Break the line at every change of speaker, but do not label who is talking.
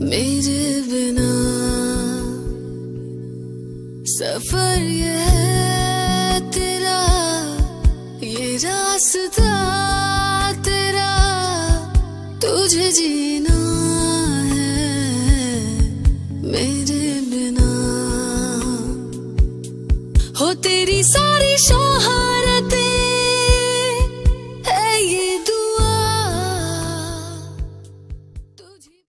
मेरे बिना सफर ये है तेरा, ये रास्ता तेरा, तुझे जीना है मेरे बिना। हो तेरी सारी शौक